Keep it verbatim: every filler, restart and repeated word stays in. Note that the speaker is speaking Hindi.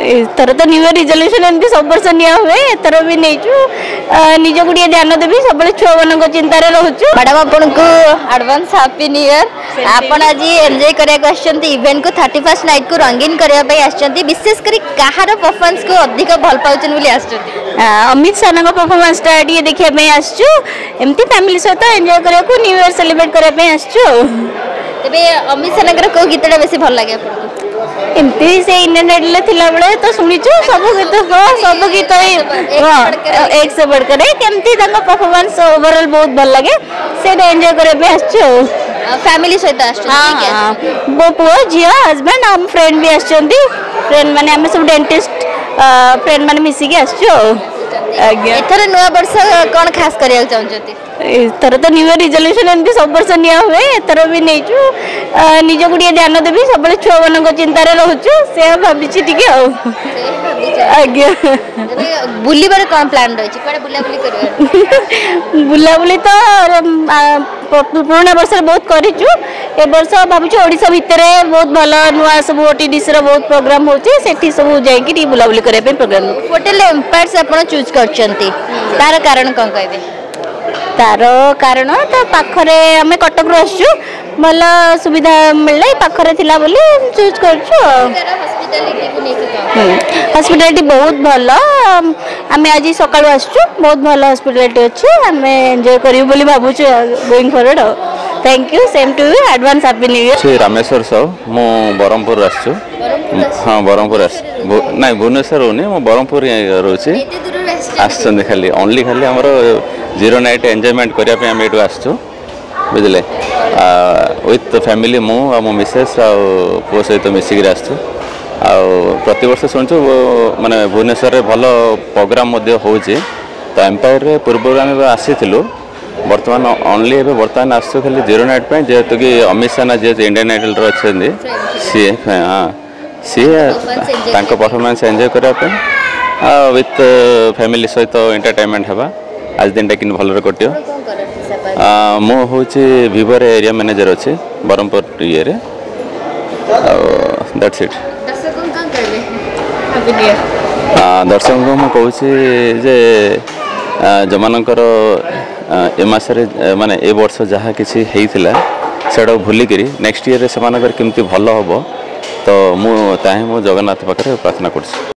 एथर तो न्यू इयर रिजोल्यूशन एमती सब वर्ष निया हुए एथर भी नहींचु निज को ध्यान देवी सब छुआ मान चिंतार रोचु। मैडम आपन को एडवांस हैप्पी न्यू इयर। आपन आज एंजॉय करया इवेंट को थर्टी फर्स्ट नाइट को रंगीन करने विशेष कर कहार परफॉर्मेंस को अधिक भल पाउछन बोली आछन। अमित साना परफॉर्मेंस टा टी देखिए आसचु एमती फैमिली सहित एंजॉय करया को न्यू इयर सेलिब्रेट करने आसचु। तबे अमित साना को गीतटा बेसी भल लागे आपन एमती से इंटरनेट थिला बेले तो शुणीचु सब गीत हाँ सब गीत हाँ एक से बढ़कर केमती परफॉर्मेंस ओवरऑल बहुत भल लगे से एंजॉय करने आसचु। फैमिली सहित आसचु बो पुओ झियो हस्बैंड हम फ्रेंड भी आसचंती फ्रेंड माने हम सब डेंटिस्ट फ्रेंड माने मिसिकी आसचु। एथर नया वर्ष कौन खास करिया चाहछंती? एथर तो न्यू इयर रिजोल्यूशन एमती सब वर्ष निया हुए एथर भी नहींचु निज को ध्यान देवी सब छुआ मान चिंतार रोचु से भाभी टिके आज्ञा बुलिबार कौन प्लान रही है बुला बुली कर बुलाबुली तो पुराना वर्ष बहुत करिचु ए वर्ष भावुँ ओडिशा भितर बहुत भल नुआ सब ओटीडीसी रो बहुत प्रोग्राम होची सेठी सब जाई बुलाबुली करबे प्रोग्राम होटल एम्पायर से आपण चूज करचंती तार कारण कोन कहबे? तार कारण तो पाखरे आम कटक रू आसचु भल सुविधा मिलले पाखरे थिला बोली चूज करछु। हॉस्पिटैलिटी बहुत भल आम आज सकाळु आसचु बहुत भल हॉस्पिटैलिटी अच्छे आम एंजॉय करियो बोली भाबुछु going forward. Thank you same to you advance happy new year. Shri Rameshwar Sahu मु बरमपुर आसचु हाँ बरमपुर आस ना भुवनेश्वर रोनी मु बरमपुर रोची आसचंदी खाली ओनली खाली हमर जीरो नाइट एंजॉयमेंट करिया पे हम एटू आसचु बुझले विथ फैमिली मु आ मो मिसेस आ पो सहित मिसिक आसचु आ प्रति वर्ष शुणु माने भुवनेश्वर भल प्रोग्राम मध्य होची तो एम्पायर रे पूर्व आम आसी बर्तमान ओनली एवं बर्तमान आसु खाली जीरो नाइट पे जेहेतु कि अमित साना जेहेतु इंडियन आइडल अच्छा सी हाँ सी परफॉर्मेंस एंजॉय करने विथ फैमिली सहित एंटरटेनमेंट हवा आज दिन टा कि भल कटियो। मु हूँ विवो एरिया मैनेजर अच्छे बरमपुर ये दैट्स इट। दर्शक को मुझे कहूँ जे जो मानकर ए मसरे माने ए वर्ष जहाँ किसी होता भूलिक नेक्स्ट ईयर से केमती भल हम तो मुझे मु जगन्नाथ पाखे प्रार्थना कर।